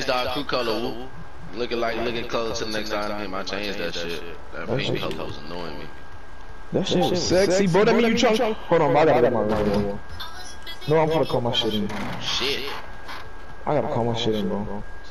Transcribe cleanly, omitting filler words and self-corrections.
changed our crew color. Looking close to the next time. I changed that shit. That pink color was annoying me. That shit was sexy, bro. That mean you trying. Hold on, I gotta get my room. No, I'm gonna call my shit in. Shit. I gotta call my shit in, bro.